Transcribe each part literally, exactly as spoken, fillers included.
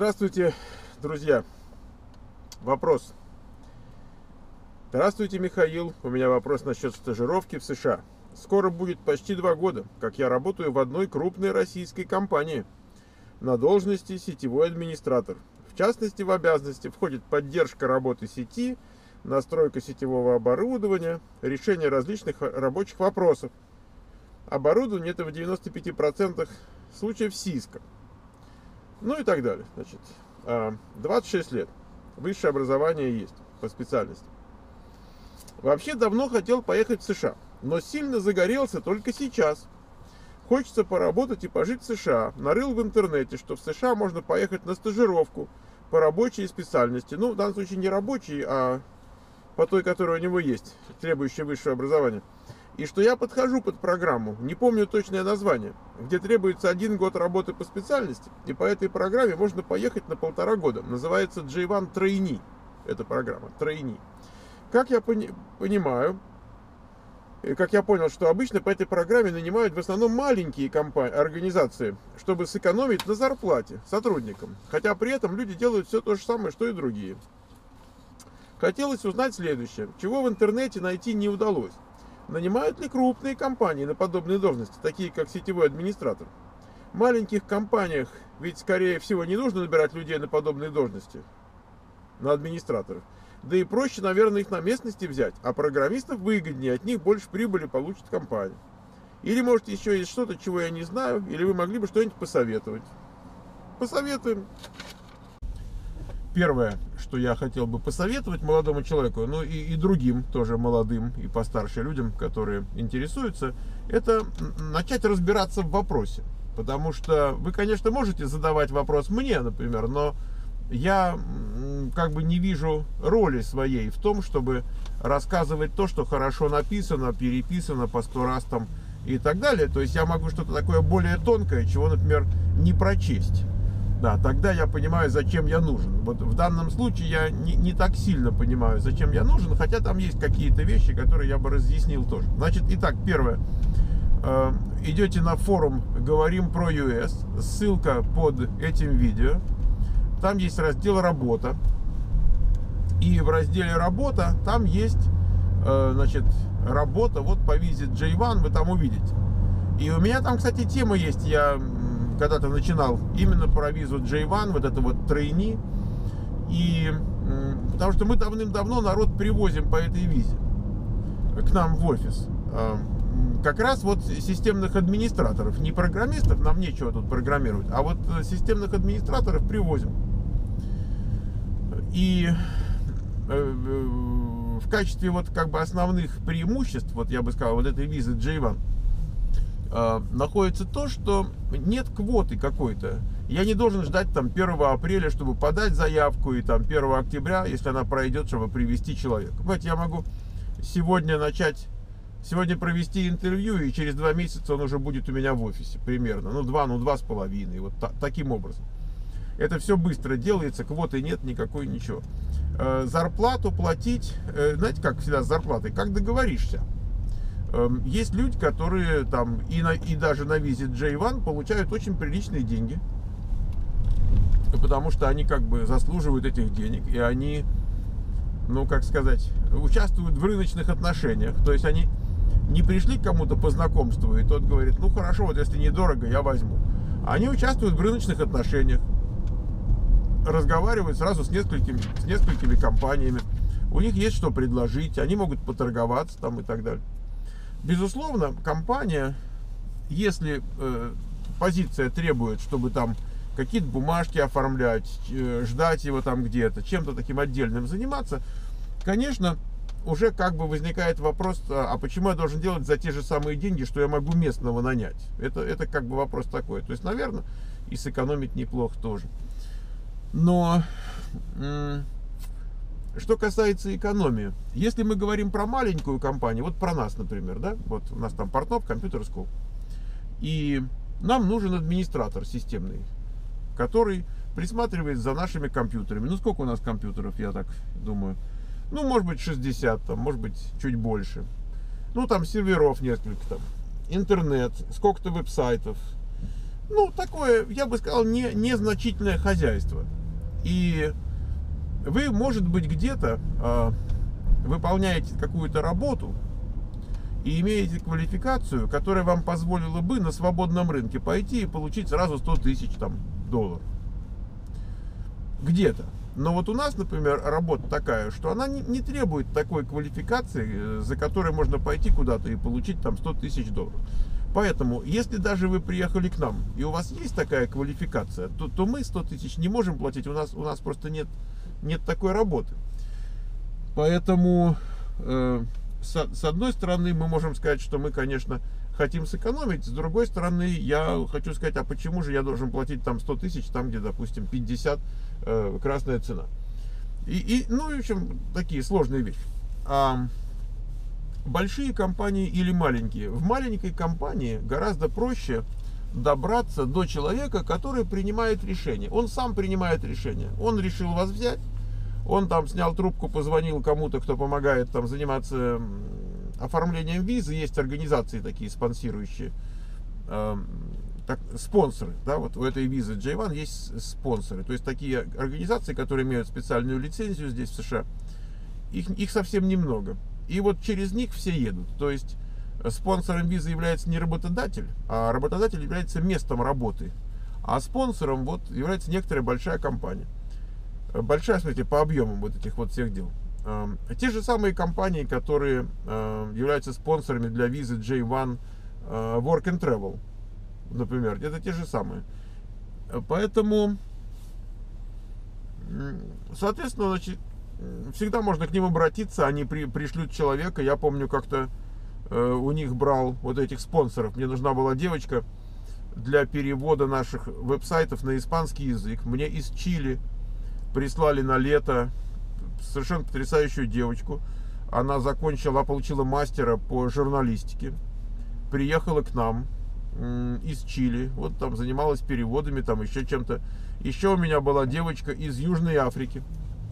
Здравствуйте, друзья. Вопрос. Здравствуйте, Михаил. У меня вопрос насчет стажировки в США. Скоро будет почти два года, как я работаю в одной крупной российской компании на должности сетевой администратор. В частности, в обязанности входит поддержка работы сети, настройка сетевого оборудования, решение различных рабочих вопросов. Оборудование это в девяноста пяти процентах случаев Cisco. Ну и так далее. Значит, двадцать шесть лет. Высшее образование есть по специальности. Вообще давно хотел поехать в США, но сильно загорелся только сейчас. Хочется поработать и пожить в США. Нарыл в интернете, что в США можно поехать на стажировку по рабочей специальности. Ну, в данном случае не рабочей, а по той, которая у него есть, требующая высшего образования. И что я подхожу под программу, не помню точное название, где требуется один год работы по специальности, и по этой программе можно поехать на полтора года. Называется джей один Trainee, эта программа, Trainee. Как я пони понимаю, и как я понял, что обычно по этой программе нанимают в основном маленькие компании, организации, чтобы сэкономить на зарплате сотрудникам. Хотя при этом люди делают все то же самое, что и другие. Хотелось узнать следующее, чего в интернете найти не удалось. Нанимают ли крупные компании на подобные должности, такие как сетевой администратор? В маленьких компаниях ведь, скорее всего, не нужно набирать людей на подобные должности, на администраторов. Да и проще, наверное, их на местности взять, а программистов выгоднее, от них больше прибыли получит компания. Или, может, еще есть что-то, чего я не знаю, или вы могли бы что-нибудь посоветовать. Посоветуем. Первое, что я хотел бы посоветовать молодому человеку, ну и, и другим тоже молодым и постарше людям, которые интересуются, это начать разбираться в вопросе. Потому что вы, конечно, можете задавать вопрос мне, например, но я как бы не вижу роли своей в том, чтобы рассказывать то, что хорошо написано, переписано по сто раз там и так далее. То есть я могу что-то такое более тонкое, чего, например, не прочесть. Да, тогда я понимаю, зачем я нужен. Вот в данном случае я не, не так сильно понимаю, зачем я нужен, хотя там есть какие-то вещи, которые я бы разъяснил тоже. Значит, итак, первое. Э, идете на форум «Говорим про ю эс», ссылка под этим видео. Там есть раздел «Работа». И в разделе «Работа» там есть, э, значит, работа, вот по визе джей один вы там увидите. И у меня там, кстати, тема есть, я когда-то начинал именно про визу джей один, вот это вот Trainee. И потому что мы давным-давно народ привозим по этой визе к нам в офис. Как раз вот системных администраторов, не программистов, нам нечего тут программировать, а вот системных администраторов привозим. И в качестве вот как бы основных преимуществ, вот я бы сказал, вот этой визы джей один, находится то, что нет квоты какой-то. Я не должен ждать там первого апреля, чтобы подать заявку, и там первого октября, если она пройдет, чтобы привести человека. Понимаете, я могу сегодня начать, сегодня провести интервью, и через два месяца он уже будет у меня в офисе примерно. Ну, два, ну, два с половиной, вот та, таким образом. Это все быстро делается, квоты нет никакой, ничего. Зарплату платить, знаете, как всегда с зарплатой, как договоришься. Есть люди, которые там и, на, и даже на визе джей один получают очень приличные деньги, потому что они как бы заслуживают этих денег, и они, ну как сказать, участвуют в рыночных отношениях. То есть они не пришли к кому-то по знакомству, и тот говорит, ну хорошо, вот если недорого, я возьму. Они участвуют в рыночных отношениях, разговаривают сразу с несколькими, с несколькими компаниями, у них есть что предложить, они могут поторговаться там и так далее. Безусловно, компания, если э, позиция требует, чтобы там какие-то бумажки оформлять, э, ждать его там где-то, чем-то таким отдельным заниматься, конечно, уже как бы возникает вопрос, а, а почему я должен делать за те же самые деньги, что я могу местного нанять? Это, это как бы вопрос такой. То есть, наверное, и сэкономить неплохо тоже. Но... Что касается экономии, если мы говорим про маленькую компанию, вот про нас, например, да, вот у нас там Портнов Computer School, и нам нужен администратор системный, который присматривает за нашими компьютерами. Ну, сколько у нас компьютеров, я так думаю, ну, может быть, шестьдесят, там, может быть, чуть больше. Ну, там серверов несколько, там, интернет, сколько-то веб-сайтов, ну, такое, я бы сказал, не, незначительное хозяйство. И вы, может быть, где-то э, выполняете какую-то работу и имеете квалификацию, которая вам позволила бы на свободном рынке пойти и получить сразу сто тысяч там, долларов. Где-то. Но вот у нас, например, работа такая, что она не, не требует такой квалификации, за которой можно пойти куда-то и получить там сто тысяч долларов. Поэтому, если даже вы приехали к нам, и у вас есть такая квалификация, то, то мы сто тысяч не можем платить, у нас, у нас просто нет, нет такой работы. Поэтому, э, с, с одной стороны, мы можем сказать, что мы, конечно, хотим сэкономить, с другой стороны, я хочу сказать, а почему же я должен платить там сто тысяч, там, где, допустим, пятьдесят, э, красная цена. И, и, ну, в общем, такие сложные вещи. А большие компании или маленькие? В маленькой компании гораздо проще добраться до человека, который принимает решение. Он сам принимает решение. Он решил вас взять, он там снял трубку, позвонил кому-то, кто помогает там заниматься оформлением визы. Есть организации такие спонсирующие, э, так, спонсоры, да, вот у этой визы джей один есть спонсоры, то есть такие организации, которые имеют специальную лицензию здесь в США, их, их совсем немного. И вот через них все едут. То есть спонсором визы является не работодатель, а работодатель является местом работы. А спонсором вот является некоторая большая компания. Большая, смотрите, по объемам вот этих вот всех дел. Те же самые компании, которые являются спонсорами для визы джей один Work and Travel, например, это те же самые. Поэтому, соответственно, значит, всегда можно к ним обратиться, они при, пришлют человека. Я помню, как-то э, у них брал вот этих спонсоров. Мне нужна была девочка для перевода наших веб-сайтов на испанский язык. Мне из Чили прислали на лето совершенно потрясающую девочку. Она закончила, получила мастера по журналистике. Приехала к нам э, из Чили. Вот там занималась переводами, там еще чем-то. Еще у меня была девочка из Южной Африки.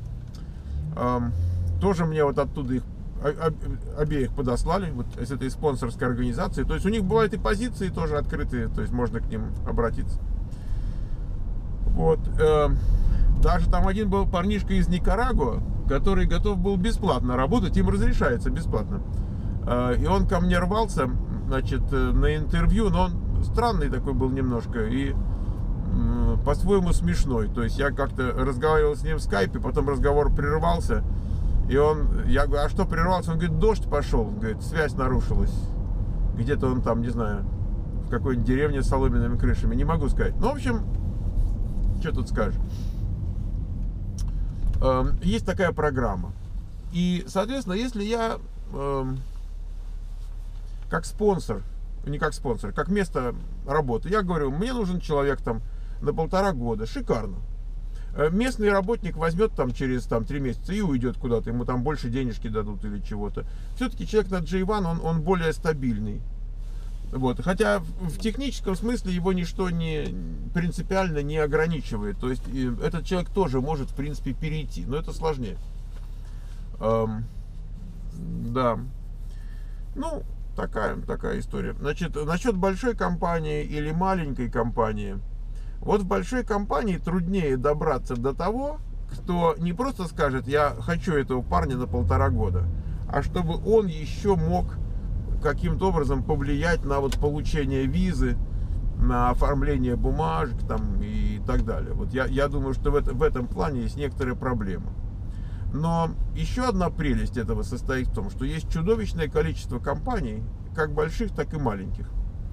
Тоже мне вот оттуда их обеих подослали, вот с этой спонсорской организации. То есть у них бывают и позиции тоже открытые, то есть можно к ним обратиться. Вот. Даже там один был парнишка из Никарагуа, который готов был бесплатно работать, им разрешается бесплатно. И он ко мне рвался, значит, на интервью, но он странный такой был немножко и по-своему смешной. То есть я как-то разговаривал с ним в скайпе, потом разговор прервался, и он, я говорю, а что прервался? Он говорит, дождь пошел, говорит, связь нарушилась. Где-то он там, не знаю, в какой-нибудь деревне с соломенными крышами, не могу сказать. Ну, в общем, что тут скажешь. Есть такая программа. И, соответственно, если я как спонсор, не как спонсор, как место работы, я говорю, мне нужен человек там на полтора года, шикарно. Местный работник возьмет там через там, три месяца и уйдет куда-то, ему там больше денежки дадут или чего-то. Все-таки человек на джей один, он, он более стабильный. Вот. Хотя в техническом смысле его ничто не принципиально не ограничивает. То есть этот человек тоже может, в принципе, перейти, но это сложнее. Эм, да. Ну, такая, такая история. Значит, насчет большой компании или маленькой компании. Вот в большой компании труднее добраться до того, кто не просто скажет, я хочу этого парня на полтора года, а чтобы он еще мог каким-то образом повлиять на вот получение визы, на оформление бумажек там, и так далее. Вот я, я думаю, что в, это, в этом плане есть некоторые проблемы. Но еще одна прелесть этого состоит в том, что есть чудовищное количество компаний, как больших, так и маленьких.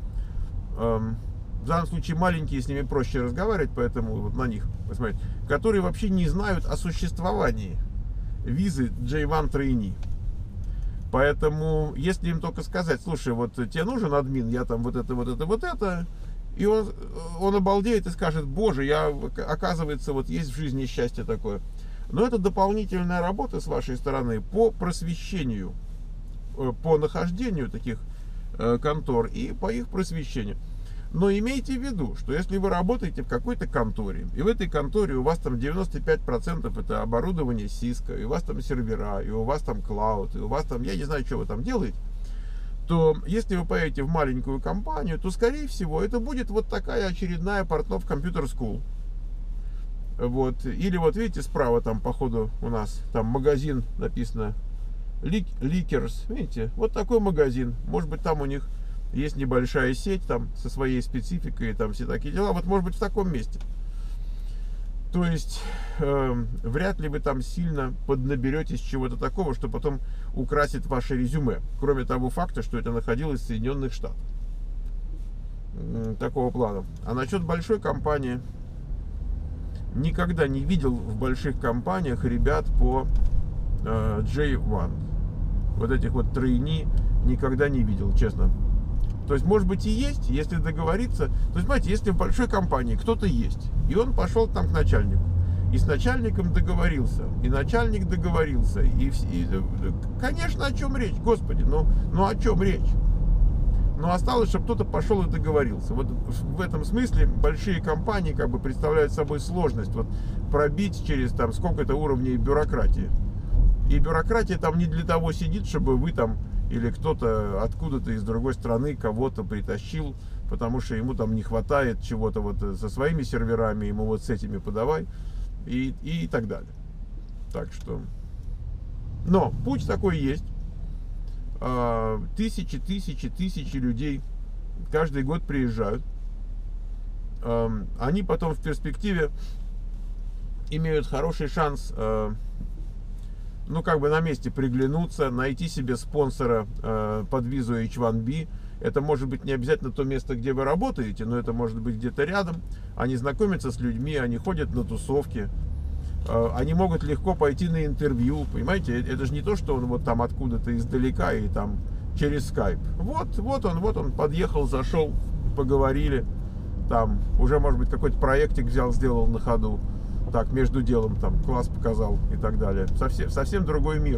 В данном случае маленькие, с ними проще разговаривать, поэтому вот на них посмотреть, которые вообще не знают о существовании визы джей один Trainee. Поэтому, если им только сказать, слушай, вот тебе нужен админ, я там вот это, вот это, вот это, и он, он обалдеет и скажет, боже, я, оказывается, вот есть в жизни счастье такое. Но это дополнительная работа с вашей стороны по просвещению, по нахождению таких контор и по их просвещению. Но имейте в виду, что если вы работаете в какой-то конторе, и в этой конторе у вас там девяносто пять процентов это оборудование Cisco, и у вас там сервера, и у вас там клауд, и у вас там, я не знаю, что вы там делаете, то если вы поедете в маленькую компанию, то, скорее всего, это будет вот такая очередная Портнов Computer School. Вот. Или вот видите, справа там, походу, у нас там магазин написано Lickers. Видите, вот такой магазин. Может быть, там у них есть небольшая сеть там со своей спецификой, там все такие дела. Вот, может быть, в таком месте. То есть, э, вряд ли вы там сильно поднаберетесь чего-то такого, что потом украсит ваше резюме. Кроме того факта, что это находилось в Соединенных Штатах. Такого плана. А насчет большой компании, никогда не видел в больших компаниях ребят по э, джей один. Вот этих вот тройни никогда не видел, честно. То есть, может быть, и есть, если договориться. То есть, знаете, если в большой компании кто-то есть, и он пошел там к начальнику, и с начальником договорился, и начальник договорился, и, и конечно, о чем речь, господи, ну, ну о чем речь? Но осталось, чтобы кто-то пошел и договорился. Вот в этом смысле большие компании как бы представляют собой сложность вот пробить через там сколько-то уровней бюрократии. И бюрократия там не для того сидит, чтобы вы там или кто-то откуда-то из другой страны кого-то притащил, потому что ему там не хватает чего-то вот со своими серверами, ему вот с этими подавай и, и так далее. Так что... Но путь такой есть. Тысячи, тысячи, тысячи людей каждый год приезжают. Они потом в перспективе имеют хороший шанс, ну, как бы на месте приглянуться, найти себе спонсора э, под визу эйч один би. Это может быть не обязательно то место, где вы работаете, но это может быть где-то рядом. Они знакомятся с людьми, они ходят на тусовки. Э, они могут легко пойти на интервью, понимаете? Это же не то, что он вот там откуда-то издалека и там через скайп. Вот, вот он, вот он подъехал, зашел, поговорили. Там уже, может быть, какой-то проектик взял, сделал на ходу. Так, между делом там класс показал и так далее. Совсем, совсем другой мир.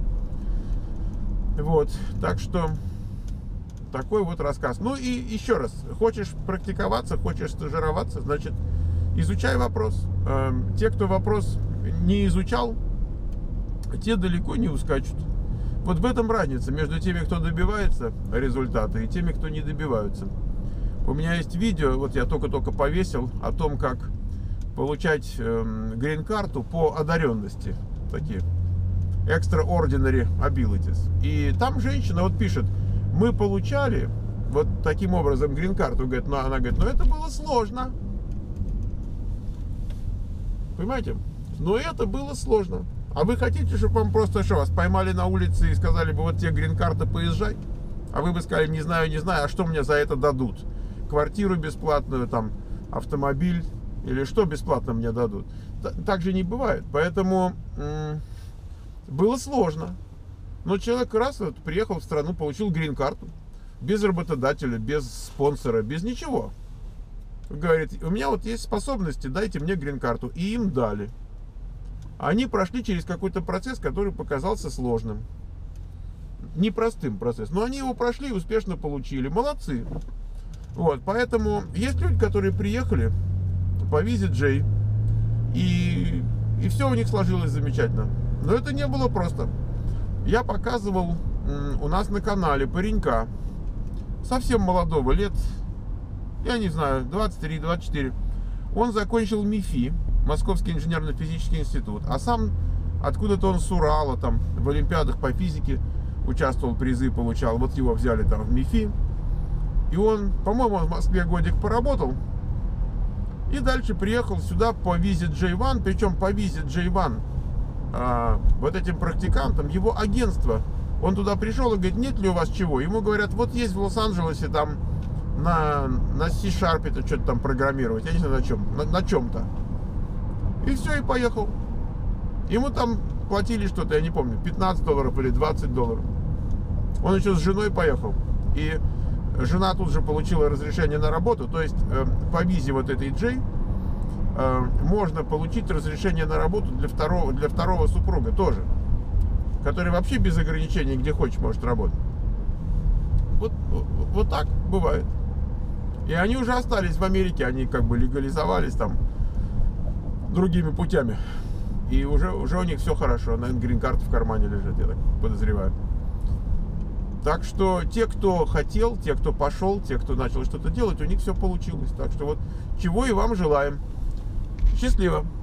Вот, так что такой вот рассказ. Ну и еще раз, хочешь практиковаться, хочешь стажироваться, значит, изучай вопрос. Те, кто вопрос не изучал, те далеко не ускачут. Вот в этом разница между теми, кто добивается результата, и теми, кто не добиваются. У меня есть видео, вот я только-только повесил, о том, как получать э, грин-карту по одаренности, такие extraordinary abilities. И там женщина вот пишет: мы получали вот таким образом грин-карту, говорит, но она говорит, но это было сложно. Понимаете? Но это было сложно. А вы хотите, чтобы вам просто что, вас поймали на улице и сказали бы, вот тебе грин-карта, поезжай? А вы бы сказали, не знаю, не знаю, а что мне за это дадут? Квартиру бесплатную, там, автомобиль? Или что бесплатно мне дадут? Так же не бывает. Поэтому м- было сложно. Но человек раз вот приехал в страну, получил грин-карту. Без работодателя, без спонсора, без ничего. Говорит, у меня вот есть способности, дайте мне грин-карту. И им дали. Они прошли через какой-то процесс, который показался сложным. Непростым процессом. Но они его прошли и успешно получили. Молодцы. Вот, поэтому есть люди, которые приехали по визе J, и, и все у них сложилось замечательно. Но это не было просто. Я показывал у нас на канале паренька, совсем молодого, лет, я не знаю, двадцать три двадцать четыре. Он закончил МИФИ, Московский инженерно-физический институт, а сам откуда-то он с Урала, там, в олимпиадах по физике участвовал, призы получал. Вот его взяли там в МИФИ. И он, по-моему, в Москве годик поработал. И дальше приехал сюда по визе джей один, причем по визе джей один а, вот этим практикантам, его агентство, он туда пришел и говорит, нет ли у вас чего? Ему говорят, вот есть в Лос-Анджелесе там на, на C-Sharp это что-то там программировать, я не знаю на чем, на, на чем-то. И все, и поехал. Ему там платили что-то, я не помню, пятнадцать долларов или двадцать долларов. Он еще с женой поехал. И жена тут же получила разрешение на работу, то есть э, по визе вот этой J э, можно получить разрешение на работу для второго, для второго супруга тоже, который вообще без ограничений, где хочешь, может работать. Вот, вот, вот так бывает. И они уже остались в Америке, они как бы легализовались там другими путями. И уже, уже у них все хорошо, наверное, грин-карта в кармане лежит, я так подозреваю. Так что те, кто хотел, те, кто пошел, те, кто начал что-то делать, у них все получилось. Так что вот чего и вам желаем. Счастливо!